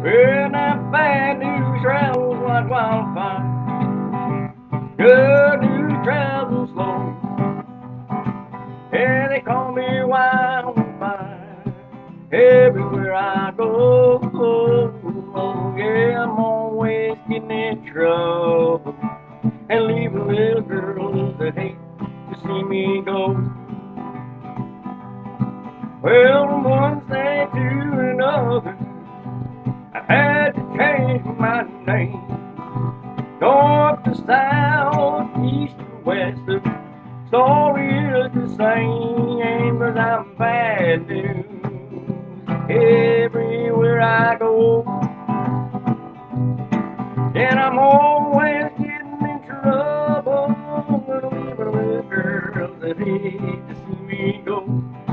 Well, that bad news travels like wildfire. Good news travels slow. Yeah, they call me wildfire everywhere I go. Oh, yeah, I'm always getting in trouble and leaving little girls that hate to see me go. Well, from one thing to another, I had to change my name. North to south, east to west, the story is the same, but I'm bad news everywhere I go. And I'm always getting in trouble, leaving with girls that hate to see me go.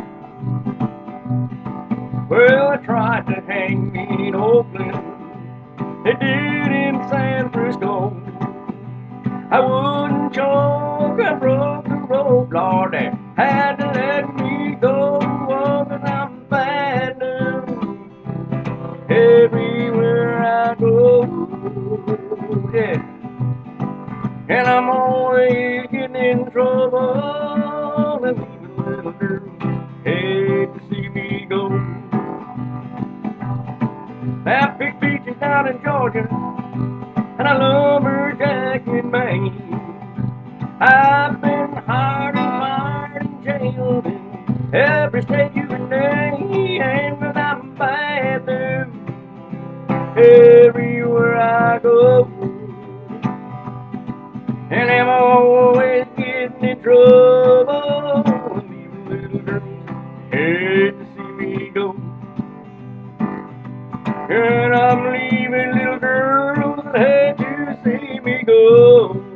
Well, I tried to hang me in Oakland, they did in San Francisco. I wouldn't choke, I broke the rope, Lord, they had to let me go. Oh, 'cause I'm bad news everywhere I go. Yeah, and I'm always getting in trouble, and even little girls hate to see me go. That big beach is down in Georgia, and I lumberjack in Maine. I've been hard and fired and jailed in every state you can name, but I'm bad news everywhere I go. And I'm always getting in trouble, leaving little girls hate to see me go. And I'm leaving little girls that hate to see me go.